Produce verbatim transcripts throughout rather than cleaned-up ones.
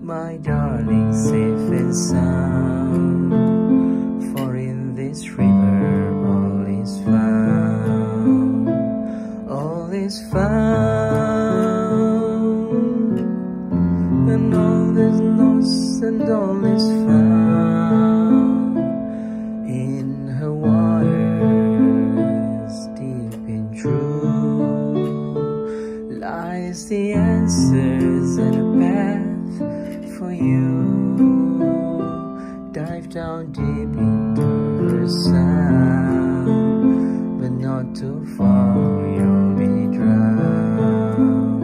my darling, safe and sound. For in this river all is found, all is found, and all is lost and all is found. In her waters, deep and true, lies the answers and a path for you. Dive down deep into her sound, but not too far, you'll be drowned.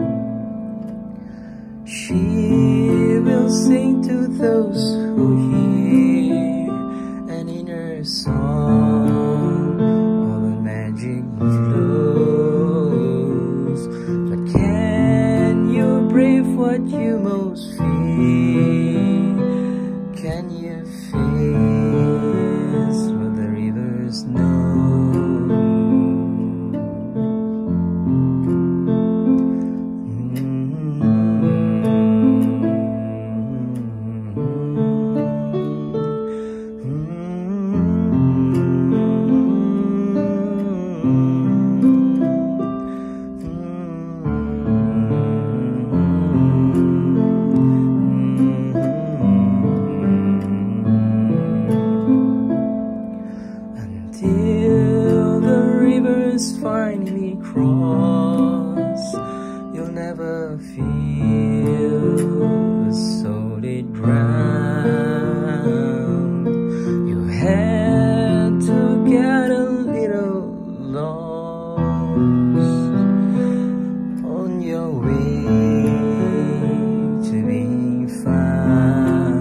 She will sing to those who hear, and in her song all the magic flows. But can you brave what you most fear? Can you face what the rivers know? Till the rivers finally cross, you'll never feel the solid ground. You had to get a little lost on your way to being found,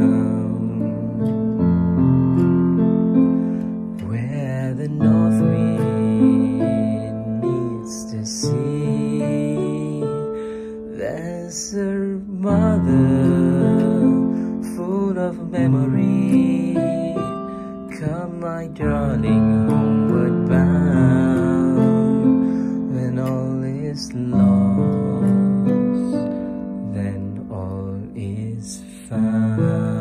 where the north wind meets the sea. There's a mother full of memory. Come, my darling, homeward bound. When all is lost, then all is found.